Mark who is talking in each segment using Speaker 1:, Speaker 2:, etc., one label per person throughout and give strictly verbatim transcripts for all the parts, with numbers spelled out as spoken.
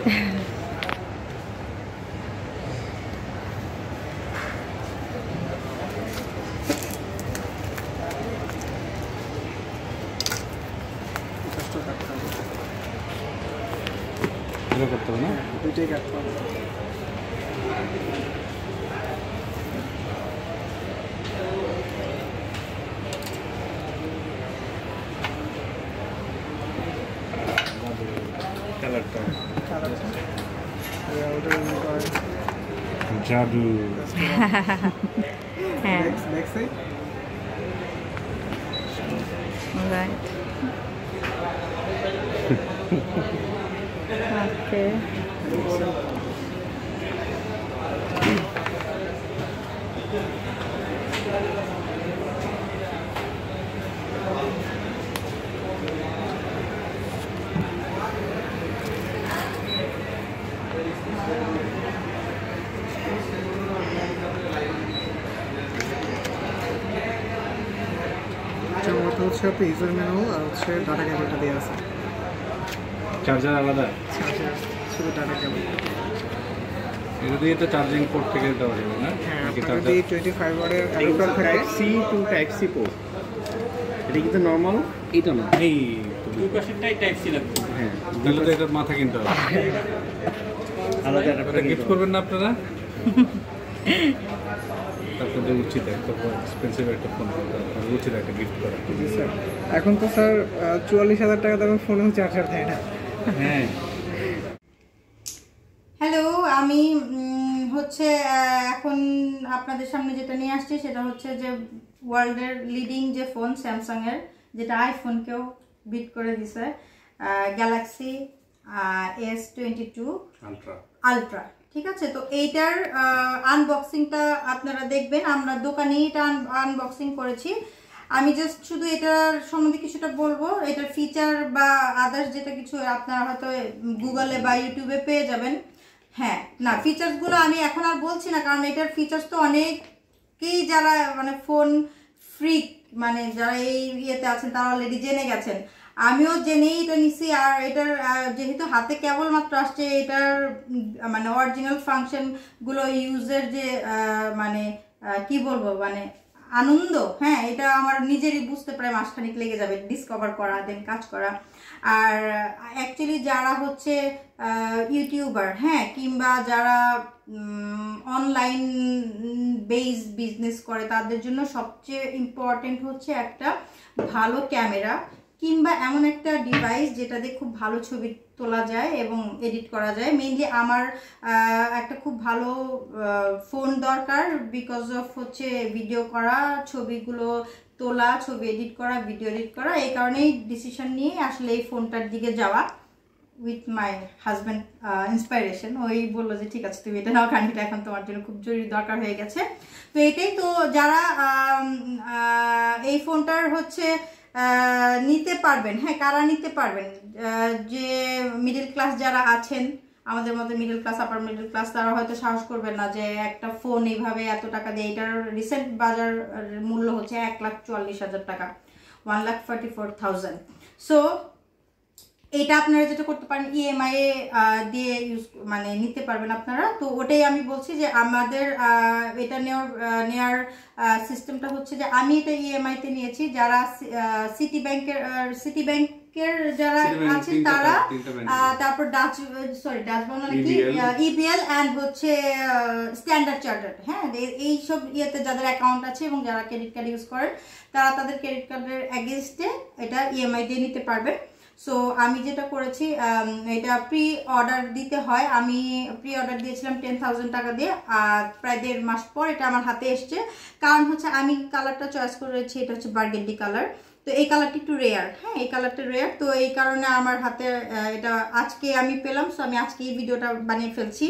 Speaker 1: করতে হবে না, দুইটাই কাটতে হবে। কালারটা জাদু। হ্যাঁ
Speaker 2: Okay.
Speaker 1: ওটা হচ্ছে আপনার ইউজার মেনু আর হচ্ছে ডাটা কেবলটা দেওয়া আছে।
Speaker 3: চার্জার আলাদা,
Speaker 1: চার্জার শুধু ডাটা কেবল।
Speaker 3: এটা দিয়ে তো চার্জিং পোর্ট থেকে দেওয়া যাবে না?
Speaker 1: হ্যাঁ, আপনার যদি টোয়েন্টি ফাইভ ওয়াটের অ্যাডাপ্টার থাকে
Speaker 3: type C to type C port. এটা কিন্তু নরমাল, এটা না, এই দুই পাশেরটাই টাইপ সি লাগবে। হ্যাঁ, তাহলে তো এটা মাথা কিনতে হবে আলাদা। এটা গিফট করবেন না আপনারা? আপনাদের উচিত একটা এক্সপেন্সিভ একটা ফোন উচিত একটা গিফট করা।
Speaker 1: জি স্যার, এখন তো স্যার চুয়াল্লিশ হাজার টাকা দামের ফোনেও চার্জার দেয় না।
Speaker 3: হ্যাঁ।
Speaker 2: হ্যালো, আমি হচ্ছে এখন আপনাদের সামনে যেটা নিয়ে আসছি সেটা হচ্ছে যে ওয়ার্ল্ডের লিডিং যে ফোন স্যামসাংয়ের, যেটা আইফোনকেও বিট করে দিছে, Galaxy S twenty two ultra ultra ঠিক আছে। তো এইটার আনবক্সিংটা আপনারা দেখবেন, আমরা দোকানেই এটা আনবক্সিং করেছি। আমি জাস্ট শুধু এটার সম্বন্ধে কিছুটা বলবো। এটার ফিচার বা আদার্স যেটা কিছু আপনারা হয়তো গুগলে বা ইউটিউবে পেয়ে যাবেন। হ্যাঁ, না ফিচার্সগুলো আমি এখন আর বলছি না, কারণ এটার ফিচার্স তো অনেকেই যারা মানে ফোন ফ্রিক মানে যারা এই ইয়েতে আছেন তারা অলরেডি জেনে গেছেন। আমিও জেনেই এটা নিছি। আর এটার যেহেতু হাতে কেবলমাত্র আসছে, এটার মানে অরিজিনাল ফাংশনগুলো ইউজের যে মানে কি বলবো মানে আনন্দ, হ্যাঁ এটা আমার নিজেরই বুঝতে প্রায় মাসখানিক লেগে যাবে ডিসকভার করা, দেন কাজ করা। আর অ্যাকচুয়ালি যারা হচ্ছে ইউটিউবার, হ্যাঁ কিংবা যারা অনলাইন বেস বিজনেস করে, তাদের জন্য সবচেয়ে ইম্পর্টেন্ট হচ্ছে একটা ভালো ক্যামেরা কিংবা এমন একটা ডিভাইস যেটা দিয়ে খুব ভালো ছবি তোলা যায় এবং এডিট করা যায়। মেইনলি আমার একটা খুব ভালো ফোন দরকার, বিকজ অফ হচ্ছে ভিডিও করা, ছবিগুলো তোলা, ছবি এডিট করা, ভিডিও এডিট করা। এই কারণেই ডিসিশন নিয়ে আসলে এই ফোনটার দিকে যাওয়া উইথ মাই হাজব্যান্ড ইন্সপাইরেশন। ওই বললো যে ঠিক আছে তুমি এটা নাও, কারণ এটা এখন তোমার জন্য খুব জরুরি দরকার হয়ে গেছে। তো এটাই তো, যারা এই ফোনটার হচ্ছে নিতে পারবেন, হ্যাঁ কারা নিতে পারবেন, যে মিডল ক্লাস যারা আছেন, আমাদের মধ্যে middle class, upper middle class, তারা হয়তো সাহস করবেন না যে একটা ফোন এইভাবে এত টাকা দিয়ে। এটার রিসেন্ট বাজার মূল্য হচ্ছে এক লাখ চুয়াল্লিশ হাজার টাকা, one lakh forty four thousand. So এটা আপনারা যেটা করতে পারেন ইএমআই এ দিয়ে ইউজ মানে নিতে পারবেন আপনারা। তো ওটাই আমি বলছি যে আমাদের এটা নেওয়ার নেওয়ার সিস্টেমটা হচ্ছে যে আমি এটা ইএমআই তে নিয়েছি। যারা সিটি ব্যাংকের সিটি ব্যাংকের যারা আছেন তারা, তারপর ডাচ সরি ডাচ বাংলা নাকি ইবিএল অ্যান্ড হচ্ছে স্ট্যান্ডার্ড চার্টার্ড, হ্যাঁ এইসব ইয়েতে যাদের অ্যাকাউন্ট আছে এবং যারা ক্রেডিট কার্ড ইউজ করেন তারা তাদের ক্রেডিট কার্ডের এগেইনস্টে এটা ইএমআই দিয়ে নিতে পারবেন। সো আমি যেটা করেছি, এটা প্রি অর্ডার দিতে হয়। আমি প্রি অর্ডার দিয়েছিলাম টেন থাউজেন্ড টাকা দিয়ে, আর প্রায় দেড় মাস পর এটা আমার হাতে এসছে। কারণ হচ্ছে আমি কালারটা চয়েস করেছি, এটা হচ্ছে বার্গেন্ডি কালার। তো এই কালারটি একটু রেয়ার, হ্যাঁ এই কালারটা রেয়ার। তো এই কারণে আমার হাতে এটা আজকে আমি পেলাম। সো আমি আজকে এই ভিডিওটা বানিয়ে ফেলছি।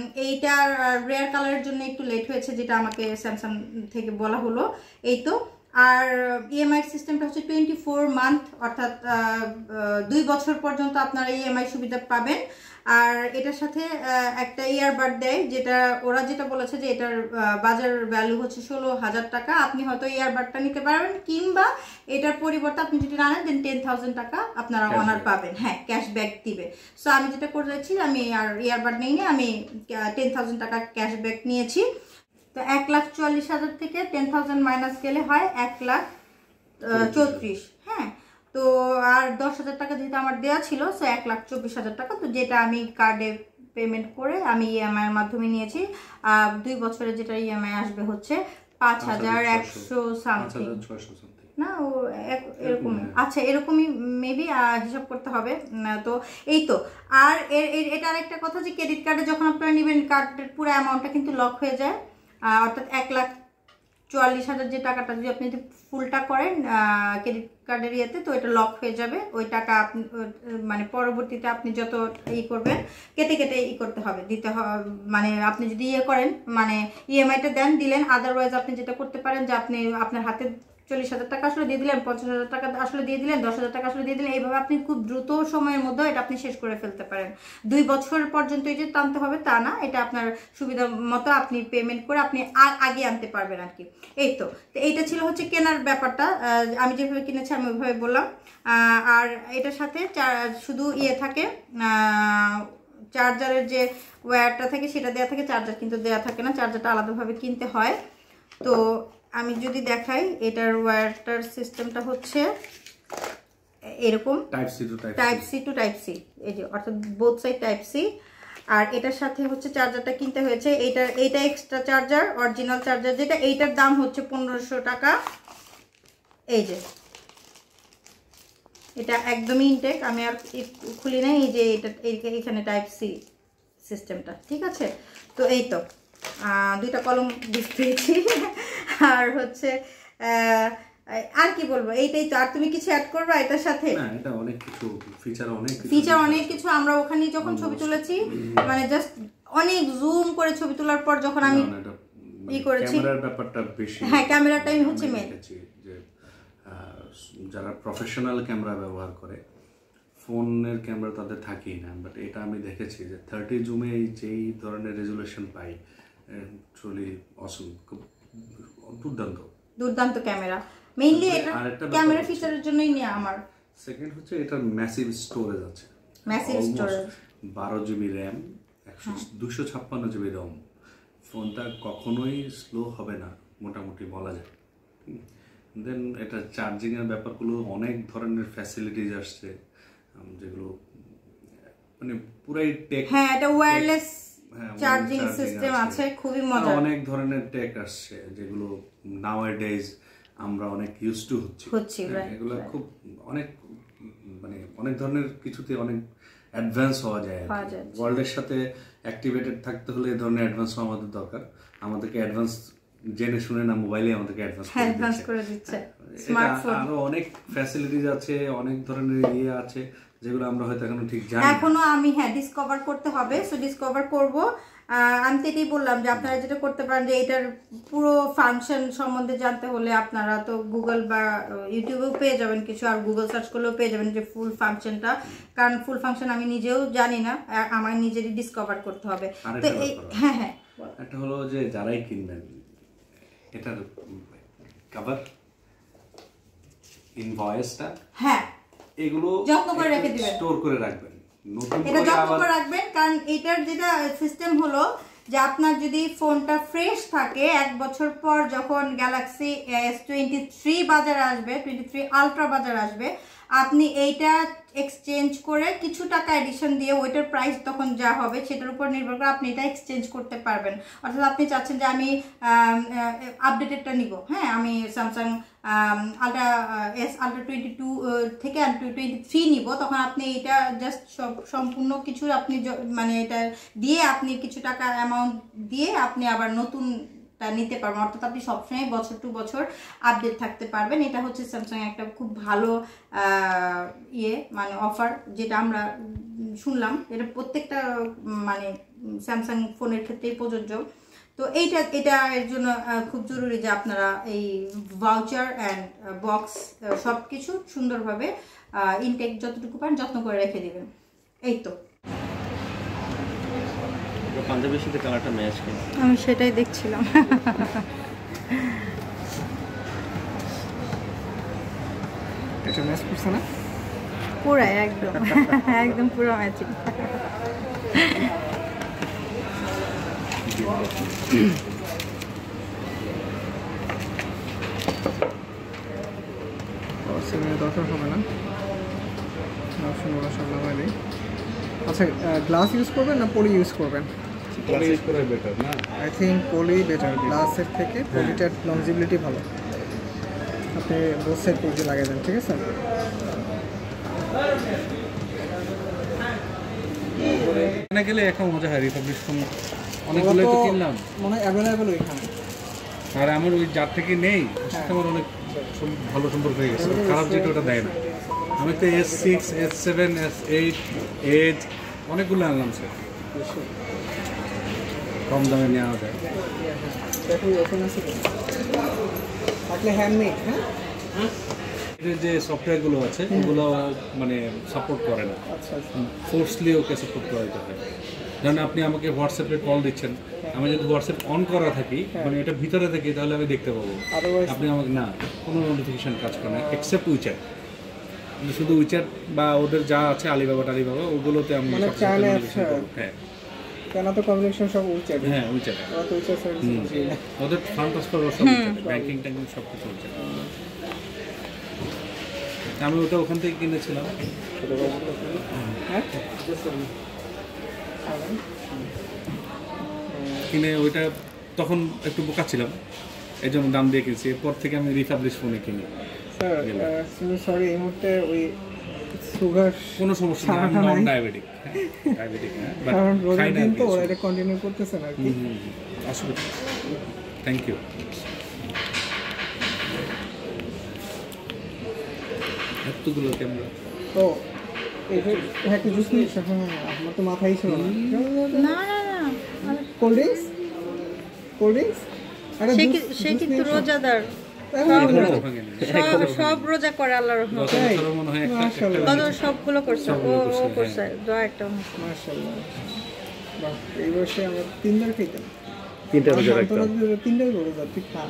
Speaker 2: এইটার রেয়ার কালারের জন্য একটু লেট হয়েছে, যেটা আমাকে স্যামসাং থেকে বলা হলো। এই তো আর ইএমআই সিস্টেমটা হচ্ছে টোয়েন্টি ফোর মান্থ, অর্থাৎ দুই বছর পর্যন্ত আপনারা ইএমআই সুবিধা পাবেন। আর এটার সাথে একটা ইয়ারবাড দেয়, যেটা ওরা যেটা বলেছে যে এটার বাজার ভ্যালু হচ্ছে ষোলো হাজার টাকা। আপনি হয়তো ইয়ারবাডটা নিতে পারবেন, কিংবা এটার পরিবর্তে আপনি যদি না নেন দেন টেন থাউজেন্ড টাকা আপনারা অনার পাবেন। হ্যাঁ, ক্যাশব্যাক দিবে। সো আমি যেটা করেছি, আমি আর ইয়ারবাড নেই না, আমি টেন থাউজেন্ড টাকা ক্যাশব্যাক নিয়েছি। তো এক লাখ চুয়াল্লিশ হাজার থেকে টেন থাউজেন্ড মাইনাস গেলে হয় এক লাখ চৌত্রিশ। হ্যাঁ, তো আর দশ হাজার টাকা যেহেতু আমার দেওয়া ছিল, সো এক লাখ চব্বিশ হাজার টাকা, তো যেটা আমি কার্ডে পেমেন্ট করে আমি ইএমআই এর মাধ্যমে নিয়েছি। দুই বছরে যেটা ইএমআই আসবে হচ্ছে পাঁচ হাজার একশো সামথিং না, ও এরকম, আচ্ছা এরকমই মেবি হিসাব করতে হবে। তো এই তো। আর এটা আরেকটা কথা যে ক্রেডিট কার্ডে যখন আপনারা নেবেন, কার্ডের পুরো অ্যামাউন্টটা কিন্তু লক হয়ে যায়, অর্থাৎ এক লাখ চুয়াল্লিশ হাজার যে টাকাটা যদি আপনি ফুলটা করেন ক্রেডিট কার্ডের ইয়েতে, তো এটা লক হয়ে যাবে। ওই টাকা আপনি মানে পরবর্তীতে আপনি যত ই করবেন কেটে কেটে ই করতে হবে, দিতে হবে। মানে আপনি যদি ইয়ে করেন, মানে ইএমআইটা দেন দিলেন, আদারওয়াইজ আপনি যেটা করতে পারেন যে আপনি আপনার হাতে চল্লিশ হাজার টাকা আসলে দিয়ে দিলেন, পঞ্চাশ হাজার টাকা আসলে দিয়ে দিলেন, দশ হাজার টাকা আসলে দিয়ে দিলেন। এইভাবে আপনি খুব দ্রুত সময়ের মধ্যে এটা আপনি শেষ করে ফেলতে পারেন। দুই বছর পর্যন্ত এই যে টানতে হবে তা না, এটা আপনার সুবিধা মতো আপনি পেমেন্ট করে আপনি আগে আনতে পারবেন আর কি। এই তো। তো এইটা ছিল হচ্ছে কেনার ব্যাপারটা, আমি যেভাবে কিনেছি আমি ওইভাবে বললাম। আর এটার সাথে শুধু ইয়ে থাকে, চার্জারের যে ওয়্যারটা থাকে সেটা দেওয়া থাকে, চার্জার কিন্তু দেওয়া থাকে না, চার্জারটা আলাদাভাবে কিনতে হয়। তো আমি যদি দেখাই, এটার ওয়্যারটার সিস্টেমটা হচ্ছে এরকম, type C to type C to type C, এই যে অর্থাৎ বোথ সাইড টাইপ সি। আর এটার সাথে হচ্ছে চার্জারটা কিনতে হয়েছে, এইটা এইটা এক্সট্রা চার্জার, অরিজিনাল চার্জার যেটা, এইটার দাম হচ্ছে পনেরোশো টাকা। এই যে এটা একদমই ইনটেক, আমি আর খুলি নাই। এই যে এটা এখানে টাইপ সি সিস্টেমটা, ঠিক আছে। তো এই তো দুইটা কলম গিফট পেয়েছি। আর হচ্ছে আর কি বলবো, এইটাই তো। আর তুমি কিছু অ্যাড করবা এটার সাথে?
Speaker 3: না, এটা অনেক কিছু ফিচার, অনেক
Speaker 2: ফিচার অনেক কিছু। আমরা ওখানে যখন ছবি তুলেছি, মানে জাস্ট অনেক জুম করে ছবি তোলার পর যখন আমি ই করেছি,
Speaker 3: ক্যামেরার ব্যাপারটা বেশি।
Speaker 2: হ্যাঁ, ক্যামেরাটাই হচ্ছে মেন।
Speaker 3: যে যারা প্রফেশনাল ক্যামেরা ব্যবহার করে, ফোনের ক্যামেরা তাদের থাকেই না, বাট এটা আমি দেখেছি যে থার্টি জুমে যেই ধরনের রেজুলেশন পাই, অ্যাকচুয়ালি অসম, খুব দুর্দান্ত দুর্দান্ত
Speaker 2: ক্যামেরা। মেইনলি এটা ক্যামেরা ফিচারের জন্যই নিয়ে আমার।
Speaker 3: সেকেন্ড হচ্ছে এটার ম্যাসিভ স্টোরেজ আছে,
Speaker 2: ম্যাসিভ স্টোরেজ,
Speaker 3: বারো জিবি র্যাম, দুশো ছাপ্পান্ন জিবি রম। ফোনটা কখনোই স্লো হবে না মোটামুটি বলা যায়। দেন এটা চার্জিংয়ের ব্যাপারগুলো, অনেক ধরনের ফ্যাসিলিটিস আসছে যেগুলো মানে পুরাই টেক।
Speaker 2: হ্যাঁ, এটা ওয়্যারলেস চার্জিং সিস্টেম আছে, খুবই মজার।
Speaker 3: অনেক ধরনের টেক আসছে যেগুলো নাওয়াডেজ আমরা অনেক ইউজ টু হচ্ছি হচ্ছি এগুলো খুব অনেক মানে অনেক ধরনের কিছুতে অনেক অ্যাডভান্স হওয়া যায়। ওয়ার্ল্ডের সাথে অ্যাক্টিভেটেড থাকতে হলে এই ধরনের অ্যাডভান্স হওয়া আমাদের দরকার। আমাদেরকে অ্যাডভান্স জেনে শুনে না, মোবাইলে আমাদেরকে অ্যাডভান্স করে দিচ্ছে। স্মার্টফোন আরো অনেক ফ্যাসিলিটিস আছে, অনেক ধরনের ইয়ে আছে যেগুলো আমরা হয়তো এখনো ঠিক জানি
Speaker 2: এখনো আমি হ্যাঁ ডিসকভার করতে হবে। সো ডিসকভার করব। আমি তো এটাই বললাম যে আপনারা যেটা করতে পারেন যে এটার পুরো ফাংশন সম্বন্ধে জানতে হলে আপনারা তো গুগল বা ইউটিউবেও পেয়ে যাবেন কিছু, আর গুগল সার্চ করলেও পেয়ে যাবেন যে ফুল ফাংশনটা। কারণ ফুল ফাংশন আমি নিজেও জানি না, আমার নিজেরই ডিসকভার করতে হবে। তো এই হ্যাঁ হ্যাঁ
Speaker 3: একটা হলো যে যারাই কিনবেন এটার কভার ইনভয়েসটা হ্যাঁ এগুলো
Speaker 2: যত্ন করে রেখে দিবেন,
Speaker 3: স্টোর করে রাখবেন, নতুন
Speaker 2: এটা যত্ন করে রাখবেন। কারণ এটার যেটা সিস্টেম হলো যে আপনার যদি ফোনটা ফ্রেশ থাকে, এক বছর পর যখন গ্যালাক্সি এস টোয়েন্টি থ্রি বাজারে আসবে, টোয়েন্টি থ্রি আলট্রা বাজারে আসবে, আপনি এইটা এক্সচেঞ্জ করে কিছু টাকা এডিশন দিয়ে ওইটার প্রাইস তখন যা হবে সেটার উপর নির্ভর করে আপনি এটা এক্সচেঞ্জ করতে পারবেন। অর্থাৎ আপনি চাচ্ছেন যে আমি আপডেটেডটা নিব, হ্যাঁ আমি Samsung ultra S ultra twenty two থেকে টোয়েন্টি থ্রি নিব, তখন আপনি এটা জাস্ট সব সম্পূর্ণ কিছু আপনি মানে এটা দিয়ে আপনি কিছু টাকা অ্যামাউন্ট দিয়ে আপনি আবার নতুন নিতে পারবেন। অর্থাৎ আপনি সবসময় বছর টু বছর আপডেট থাকতে পারবেন। এটা হচ্ছে স্যামসাং একটা খুব ভালো ইয়ে মানে অফার, যেটা আমরা শুনলাম এটা প্রত্যেকটা মানে স্যামসাং ফোনের ক্ষেত্রেই প্রযোজ্য। তো এইটা এটা এর জন্য খুব জরুরি যে আপনারা এই ভাউচার অ্যান্ড বক্স সব কিছু সুন্দরভাবে ইনটেক যতটুকু পান যত্ন করে রেখে দিবেন। এই তো
Speaker 4: পাঞ্জাবের সাথে কালারটা ম্যাচ করে,
Speaker 2: আমি সেটাই দেখছিলাম।
Speaker 1: এটা ম্যাচ করছে না
Speaker 2: পুরো একদম একদম পুরো ম্যাচিং।
Speaker 1: দরকার হবে না, সব নামাই দিই। আচ্ছা, গ্লাস ইউজ করবেন না পলি ইউজ করবেন?
Speaker 3: পলি ইউজ করা বেটার না?
Speaker 1: আই থিঙ্ক পলি বেটার, গ্লাসের থেকে পলিটার লংজিবিলিটি ভালো। আপনি বোথ সাইড পলি লাগিয়ে দেন, ঠিক আছে?
Speaker 3: এখানে গেলে এখন মজা হয়, রিপাবলিক ফোন অনেকগুলোই তো কিনলাম,
Speaker 1: মনে হয় অ্যাভেলেবেল ওইখানে।
Speaker 3: আর আমার ওই যার থেকে নেই ওর সাথে আমার অনেক ভালো সম্পর্ক হয়ে গেছে, খারাপ যেটা ওটা দেয় না। আমি তো S six S seven S eight edge অনেকগুলো আনলাম স্যার, কম দামে নেওয়া যায়।
Speaker 1: হ্যান্ডমেড, হ্যাঁ
Speaker 3: এর যে সফটওয়্যারগুলো আছে ওগুলো মানে সাপোর্ট করে না, ফোর্সলি ওকে সাপোর্ট করাতে হয়। যেমন আপনি আমাকে হোয়াটসঅ্যাপে কল দিচ্ছেন, আমি যদি হোয়াটসঅ্যাপ অন করা থাকি মানে এটা ভিতরে থাকি তাহলে আমি দেখতে পাবো। আপনি আমাকে না কোনো নোটিফিকেশান কাজ করে না এক্সেপ্ট উইচ্যাট, শুধু উইচ্যাট বা ওদের যা আছে আলিবাবা টালিবাবা ওগুলোতে আমি হ্যাঁ
Speaker 1: কেন তো কমিউনিকেশন সব উইচ্যাট।
Speaker 3: হ্যাঁ উইচ্যাট, ওদের ফান্ড ট্রান্সফার সব উইচ্যাট, ব্যাংকিং ট্যাঙ্কিং সব কিছু উইচ্যাট। আমি ওটা ওখান থেকে কিনেছিলাম, কিনে ওইটা তখন একটু বোকা ছিলাম এই জন্য দাম দিয়ে কিনছি, এরপর থেকে আমি রিপাবলিশ ফোনে কিনি।
Speaker 1: সরি এই মুহূর্তে ওই সুগার
Speaker 3: কোনো সমস্যা নেই, আমি নন ডায়াবেটিক, ডায়াবেটিক না বাট খাই না,
Speaker 1: তো ওরা এটা কন্টিনিউ করতেছেন আর কি।
Speaker 3: অসুবিধা, থ্যাংক ইউ। এতগুলো ক্যামেরা
Speaker 1: ও হ্যাঁ একটু জুস নিয়েছে, হ্যাঁ আমার তো মাথায় ছিল না।
Speaker 2: না না না
Speaker 1: কোল্ড ড্রিঙ্কস, কোল্ড ড্রিঙ্কস
Speaker 2: সে কিন্তু রোজাদার, সব সব রোজা করে আল্লাহর রহমতে, সবগুলো করছে, ও করছে দোয়া একটা।
Speaker 1: মাশাআল্লাহ, বাহ এই বয়সে আমরা তিনবার খাইতাম,
Speaker 4: তিনটা রোজা রাখতাম,
Speaker 1: তিনটা রোজা ঠিক খা।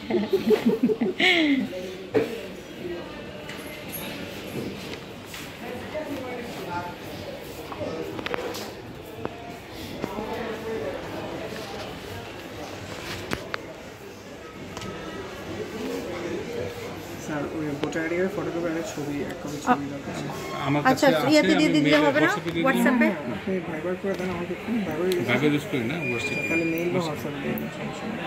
Speaker 1: স্যার ওই ভোটার আইডির ফটোকপি আর ছবি এক কপি ছবি লাগবে
Speaker 3: আমার কাছে।
Speaker 2: আচ্ছা ইয়াতে দিয়ে দিলে হবে না হোয়াটসঅ্যাপে?
Speaker 1: আপনি ভাইবার করে দেন আমাকে, একটু ভাইবার
Speaker 3: ভাইবার ইউজ করি না হোয়াটসঅ্যাপ,
Speaker 1: তাহলে মেইল বা হোয়াটসঅ্যাপ দিয়ে দিন, সমস্যা নেই।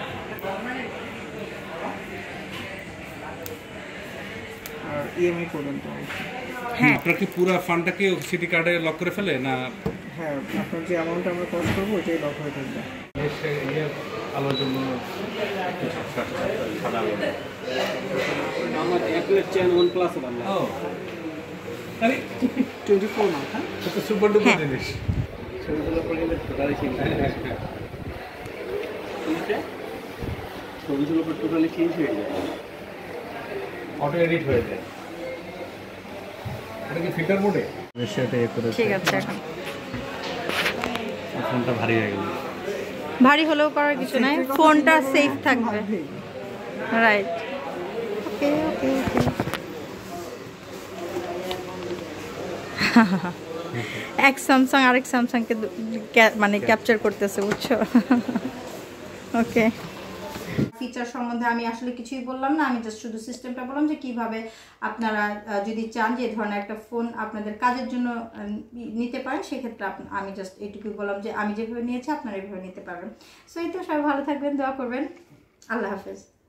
Speaker 1: আর ইএমআই করবেন তো?
Speaker 2: হ্যাঁ
Speaker 3: আপনার কি পুরো ফান্ডটাকে সিটি কার্ডে লক করে ফেলে না?
Speaker 1: হ্যাঁ আপনার যে অ্যামাউন্ট আমরা কস্ট করবো ওইটাই লক হয়ে থাকবে।
Speaker 3: আলোর জন্য সাদা আলো
Speaker 4: আমার অ্যাপলের চেন ওয়ান প্লাস বাংলা
Speaker 3: ও আরে
Speaker 1: টোয়েন্টি ফোর মান্থ, হ্যাঁ
Speaker 3: এটা সুপার ডুপার জিনিস।
Speaker 4: ছবিগুলো পড়লে টোটালি চেঞ্জ হয়ে যায়, ছবিগুলো টোটালি চেঞ্জ হয়ে যায়,
Speaker 3: অটো এডিট হয়ে যায়। এটা কি ফিল্টার মোডে?
Speaker 4: সেটা এ করে
Speaker 2: ঠিক আছে। এখন
Speaker 4: ফোনটা ভারী হয়ে গেল,
Speaker 2: ভারী হলেও করার কিছু নাই, ফোনটা সেফ থাকবে। Right, okay okay okay. এক স্যামসাং আরেক স্যামসাংকে মানে ক্যাপচার করতেছে, বুঝছো? ওকে। ফিচার সম্বন্ধে আমি আসলে কিছুই বললাম না, আমি জাস্ট শুধু সিস্টেমটা বললাম যে কিভাবে আপনারা যদি চান যে এই ধরনের একটা ফোন আপনাদের কাজের জন্য নিতে পারেন, সেক্ষেত্রে আমি জাস্ট এইটুকুই বললাম যে আমি যেভাবে নিয়েছি আপনারা এইভাবে নিতে পারবেন। সো এই তো, সবাই ভালো থাকবেন, দোয়া করবেন, আল্লাহ হাফেজ।